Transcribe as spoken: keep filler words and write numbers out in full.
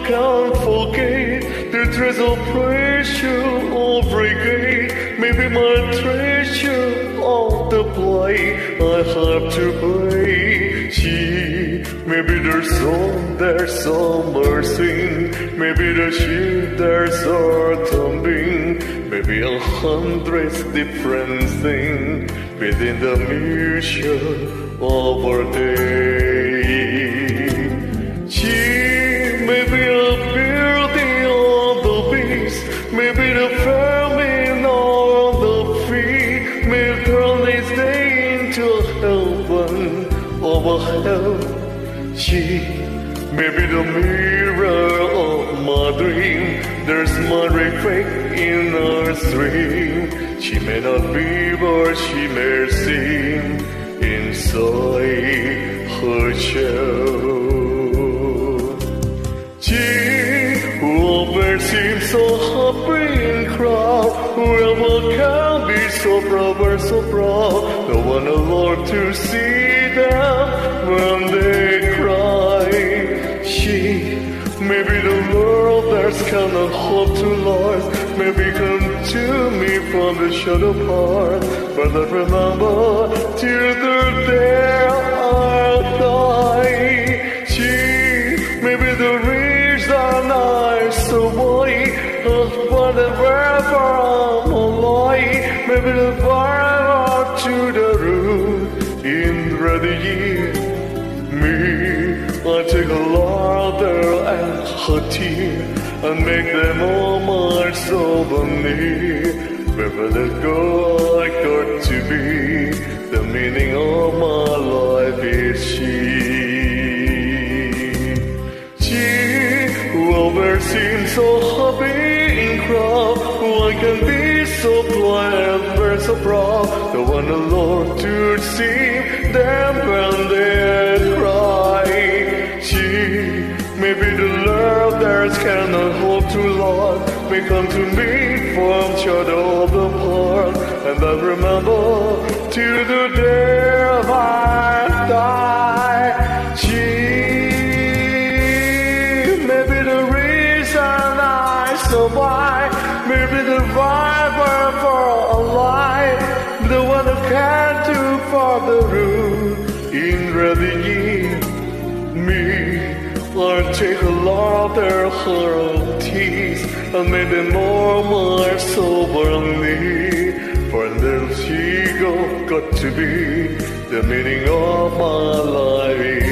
can't forget the treasure pressure of regret. Maybe my treasure of the play I have to pay. She, maybe there's some, there's summer sing. Maybe the ship there's are tumbling. Maybe a hundred different things within the mission of our day. She may be a beauty on the beast, maybe the famine or the free, may turn this day into a heaven of a hell. She may be the mirror of my dream, there's my reflect in her stream. She may not be what she may seem inside her shell. She who always seems so happy in crowd, whoever can be so proud, we're so proud. No one allowed to see them when they cry. She may be the world that cannot hope to last, maybe come to me from the shadow part, but I remember till the day I die. She may be the reason I survive, but wherever I'm alive, maybe the fire to the root in ready year. Me, I take a louder and her tear and make them all my souvenir. Wherever they go, I got to be. The meaning of my life is she. She who always seems so happy in crowd, who I can be so blind and so proud. The one the Lord to see them when they cry. She may be the love that cannot hope to last, may come to me from shadow of the heart, and I remember till the day I die. She may be the reason I survive, may be the driver for a life, the one who can do for the root in ready year. Me, Lord, take a lot of her teeth and make them more my soberly. For little she go got to be the meaning of my life.